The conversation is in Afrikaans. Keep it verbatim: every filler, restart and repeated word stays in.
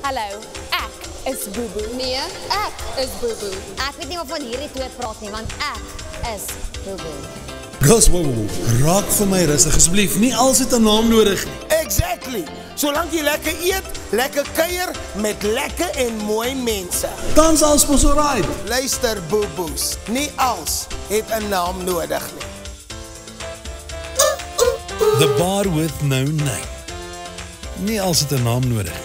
Hallo, ek is Boeboe. Nee, ek is Boeboe. Ek weet nie wat van hierdie twee praat nie, want ek is Boeboe. Girls, wow, wow, raak vir my rustig, asseblief. Nie als het 'n naam nodig nie. Exactly. Solank jy lekker eet, lekker kuier met lekker en mooi mense. Dan sal ons mos alright. Luister Boeboes, nie als het 'n naam nodig nie. The bar with no name. Nie als het 'n naam nodig nie.